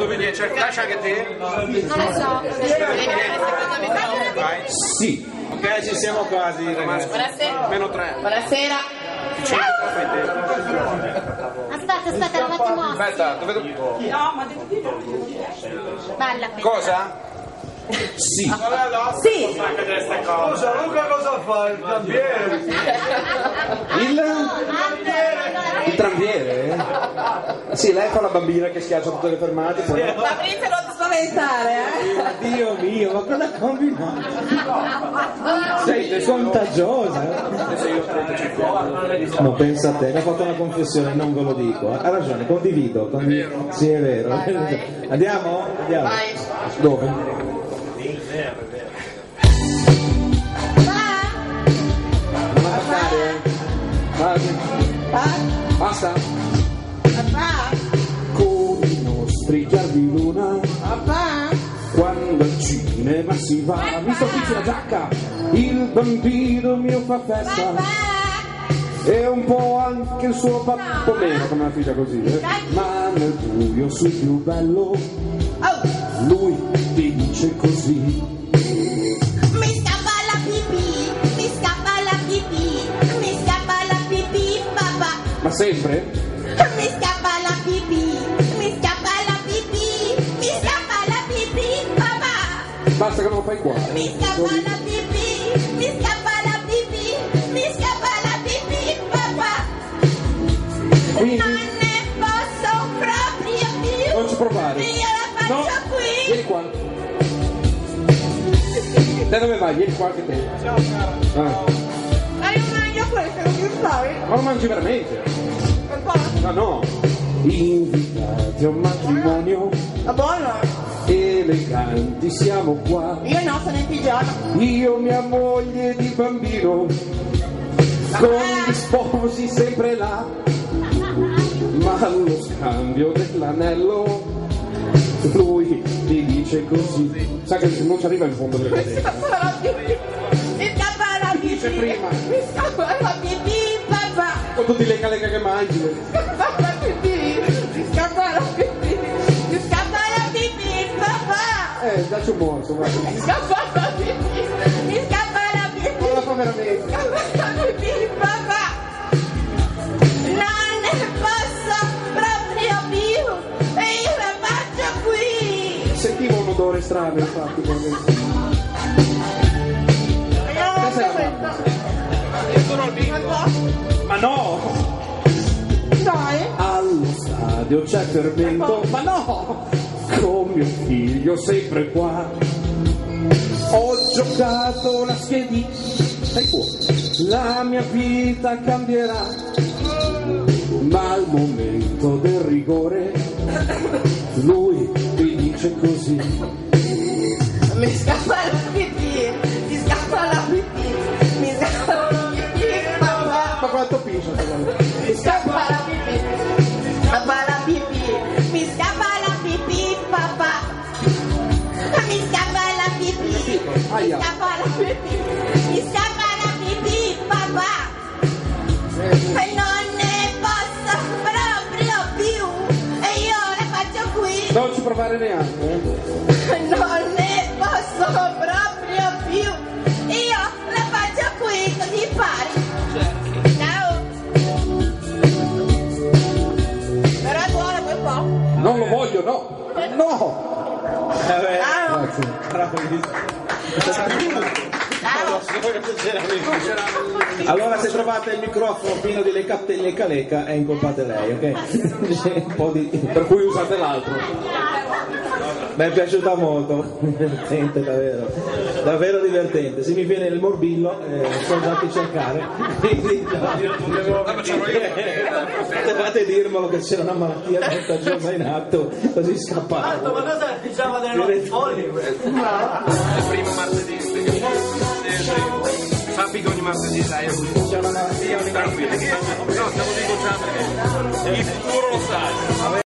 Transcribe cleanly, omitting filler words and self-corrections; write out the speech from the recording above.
dove viene, lascia che te. Non lo so. Vai. Sì. Ok, ci siamo quasi, ragazzi. Buonasera. Meno 3. Buonasera. Aspetta, un attimo. Aspetta, dove Balla. Cosa? Sì. Sì. Scusa Luca, cosa fa? Il cambiere? Il tranviere? Sì, lei fa la bambina che schiaccia tutte le fermate. Poi... Fabrizio, non ti spaventare, Dio mio, ma cosa combinato? Sei contagiosa. Ma pensa a te, ne ha fatto una confessione, non ve lo dico. Ha ragione, condivido. Sì, è vero. Vai. Andiamo? Andiamo. Vai. Dove? Non attaccare? Basta? Con i nostri giardini luna, quando al cinema si va, mi stoppisce la giacca, il bambino mio fa festa, e un po' anche il suo papà, un po' meno come una figlia così, ma nel buio sul più bello, lui ti dice così. Mi scappa la pipì, mi scappa la pipì, mi scappa la pipì, papà. Ma sempre? Mi scappa la pipì, mi scappa la pipì, mi scappa la pipì, papà. Basta che non lo fai qua. Mi scappa la pipì, mi scappa la pipì, mi scappa la pipì, papà. Quindi Non ne posso proprio più. non ci provare. Io la No, faccio qui. vieni qua. Da dove vai? Vieni qua anche te. Ciao cara. Ma io mangio questo, non ti sai? Ma lo mangi veramente? Un po'. Ma no. Invitati a un matrimonio, Ma buono. eleganti siamo qua. Io no, sono in pigiama. Io, mia moglie di bambino, con gli sposi sempre là. Ma allo scambio dell'anello, lui ti dice così. Sa che non ci arriva in fondo delle Mi catene. scappa la pipì. Mi scappa la pipì. Dice prima. Mi scappa la pipì, papà. Con tutti le lega che mangi. Mi scappa la pipì. Mi scappa la pipì. Mi scappa la pipì, papà. Dacci un morso, guarda. Mi scappa la pipì. Mi scappa la pipì. Non la fa veramente. Mi scappa la pipì, papà. Non ne posso proprio più. E io la faccio qui. Sentivo un odore strano, infatti. Ma no! Dai. Allo stadio c'è fermento. Ma no! Con mio figlio sempre qua. Ho giocato la schedina. Stai fuori. La mia vita cambierà. Ma al momento del rigore lui ti dice così. Mi scappa la pipì, mi scappa la pipì, mi scappa la pipì, papà. Ma quanto piscia? Mi scappa la pipì, mi scappa la pipì, mi scappa la pipì, papà. Mi scappa la pipì, mi Aia. scappa la pipì, mi scappa la pipì, papà. E non ne posso proprio più, e io la faccio qui. Non ci provare neanche. Non ne posso proprio più. Io la faccio qui, così pari. Ciao. Però è buono quel po'. Non lo voglio, no! No! Ciao. Grazie. Allora se trovate il microfono pieno di leca leca è incolpate lei, ok? Un po' di... Per cui usate l'altro. Mi è piaciuta molto, divertente davvero, davvero divertente. Se mi viene il morbillo so già chi cercare, quindi potevate dirmelo che c'era una malattia contagiosa in atto, così scappavo. Ma cosa diciamo delle folli? Il primo martedì. Sappi che ogni martedì sai, C'è una malattia, tranquillo. No, stiamo dicendo già perché il futuro lo sai.